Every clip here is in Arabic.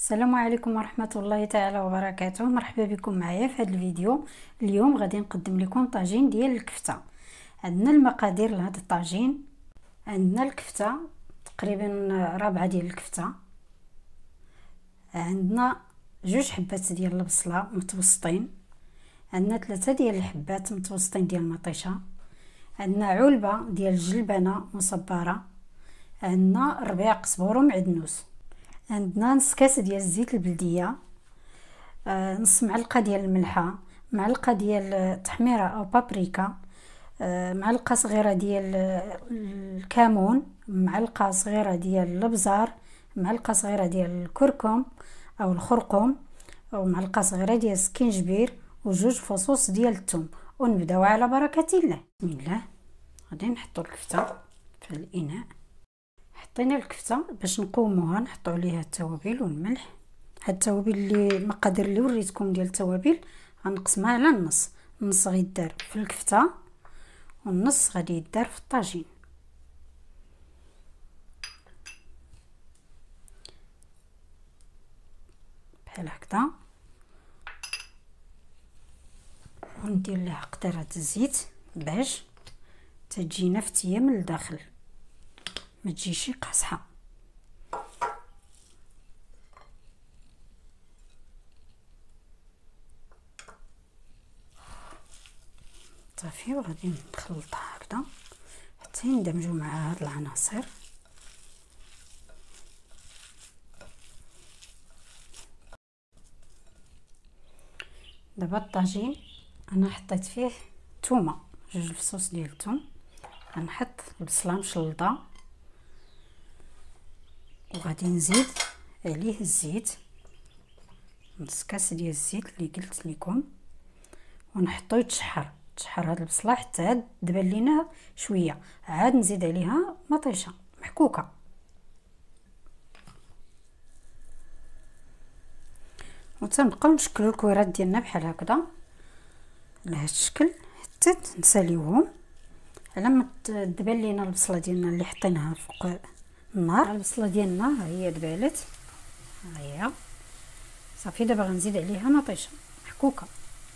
السلام عليكم ورحمة الله تعالى وبركاته. مرحبا بكم معايا في هذا الفيديو. اليوم غادي نقدم لكم طاجين ديال الكفتة. عندنا المقادير لهذا الطاجين. عندنا الكفتة تقريبا ربعة ديال الكفتة، عندنا 2 حبات ديال البصلة متوسطين، عندنا 3 ديال الحبات متوسطين ديال المطيشه، عندنا علبة ديال الجلبانة مصبرة، عندنا ربيع قزبور ومعدنوس، عندنا نص كاس ديال الزيت البلديه، نص معلقه ديال الملحه، معلقه ديال التحميره او بابريكا، معلقه صغيره ديال الكمون، معلقه صغيره ديال الابزار، معلقه صغيره ديال الكركم او الخرقوم، ومعلقه صغيره ديال السكينجبير، وجوج فصوص ديال الثوم. ونبداو على بركه الله. بسم الله. غادي نحطوا الكفته في الاناء. حطينا الكفته باش نقوموها، نحطوا عليها التوابل والملح. هاد التوابل اللي المقادير اللي وريتكم ديال التوابل غنقسمها على النص، النص غيدار في الكفته والنص غادي يدار في الطاجين. بحال هكذا. وندير لها قطره الزيت باش تجي نفتيه من الداخل، ما تجيش قاصحه. صافي. وغادي نخلطها هكذا حتى يندمجوا مع هاد العناصر. دابا الطاجين انا حطيت فيه ثومه، 2 فصوص ديال الثوم، غنحط البصله مشلطه، وغادي نزيد عليه الزيت، نص كاس ديال الزيت اللي قلت لكم، ونحطو يتشحر هاد البصله حتى عاد تبان لينا شويه، عاد نزيد عليها مطيشه محكوكه. وتنبقاو نشكلوا الكويرات ديالنا بحال هكذا على هاد الشكل حتى نساليوهم على ما تدبل لينا البصله ديالنا اللي حطيناها فوق النار. البصله ديالنا ها هي دبالت، ها هي صافي. دابا غنزيد عليها مطيشه محكوكه.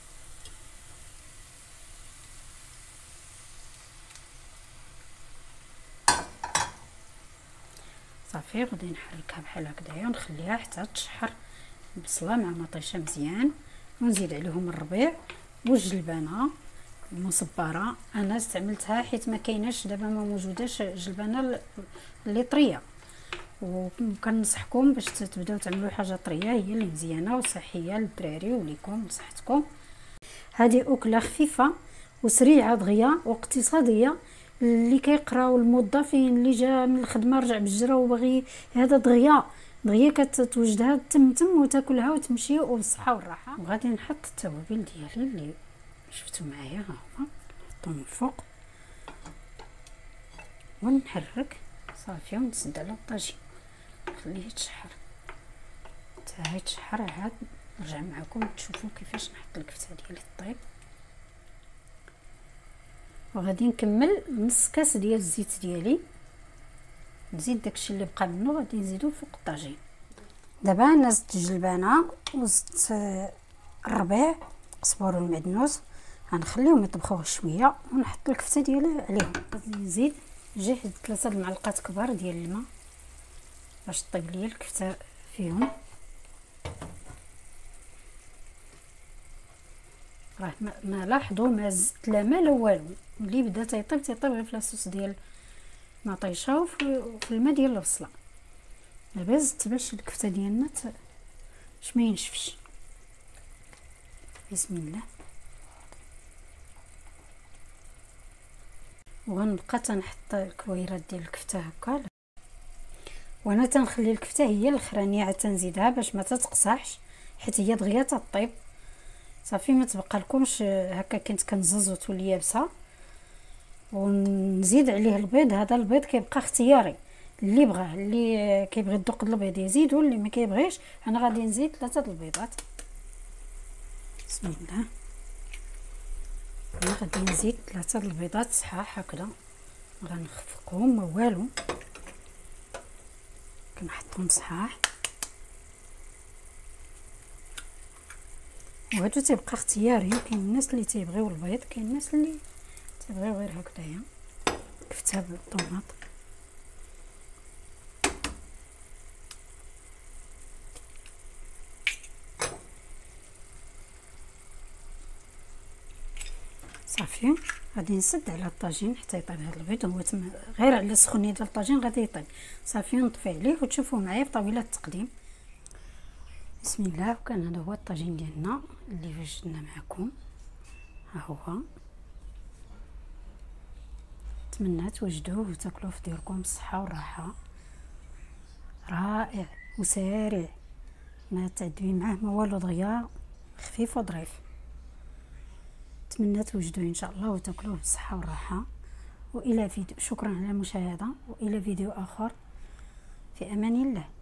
صافي. غادي نحركها بحال هكذايا ونخليها حتى تشحر البصله مع مطيشه مزيان، ونزيد عليهم الربيع والجلبانه المصبره. انا استعملتها حيت ما كايناش دابا، ما موجوداش جلبانه اللي طريه، وكنصحكم باش تبداو تعملوا حاجه طريه، هي اللي مزيانه وصحيه للدراري وليكم لصحتكم. هذه اكله خفيفه وسريعه دغيا واقتصاديه، اللي كيقراو الموظفين اللي جا من الخدمه رجع بالجرا وباغي هذا دغيا كتوجدها تم وتاكلها وتمشي وبالصحه والراحه. وغادي نحط التوابل ديالي اللي شفتوا معايا، ها هما نحطهم من فوق ونحرك صافي، ونسد على الطاجين نخليه يتشحر حتى يتشحر. عاد نرجع معكم تشوفوا كيفاش نحط الكفته ديالي طيب. وغادي نكمل نص كاس ديال الزيت ديالي، نزيد داكشي اللي بقى منه غادي نزيدو فوق الطاجين. دابا انا زدت الجلبانه وزدت الربيع قزبور والمعدنوس، غنخليهم يطبخوا شويه ونحط الكفته ديالي عليهم. غادي نزيد 3 المعلقات كبار ديال الماء باش طيب ليا الكفته فيهم. راه ما لاحظوا ما زدت لا ما لا والو، ملي بدا تيطيب غير في لاصوص ديال المطيشه وفي الماء ديال البصله. دابا زدت باش الكفته ديالنا باش ما ينشفش. بسم الله. وغنبقى تنحط الكويرات ديال الكفته هكا، وانا تنخلي الكفته هي الاخرانيه عاد تنزيدها باش ما تتقصحش، حيت هي دغيا تطيب صافي. ما تبقى لكمش هكا كنت كنزز وتولي يابسه. ونزيد عليه البيض. هذا البيض كيبقى اختياري، اللي بغاه، اللي كيبغي يدق البيض يزيد، واللي ما كيبغيش انا غادي نزيد 3 البيضات. بسم الله. انا غادي نزيد 3 البيضات صحاح هكذا، غنخفقهم ما والو، كنحطهم صحاح. وهادو تيبقى اختياري، كاين الناس اللي تيبغيو البيض، كاين الناس اللي تيبغيو غير هكذايا كفتها بالطوماط. صافي غادي نسد على الطاجين حتى يطيب هذا البيض. هو تما غير على السخونيه ديال الطاجين غادي يطيب. صافي نطفي عليه وتشوفوا معايا بطاوله التقديم. بسم الله. وكان هذا هو الطاجين ديالنا اللي وجدنا معكم، ها هو. نتمنى توجدوه وتاكلوه في ديركم بالصحه والراحه. رائع وسريع، ما تعدوي معاه ما والو، دغيا خفيف وظريف. نتمنى توجدوه ان شاء الله وتاكلوه بالصحه والراحه. والى فيديو، شكرا على المشاهده، والى فيديو اخر، في امان الله.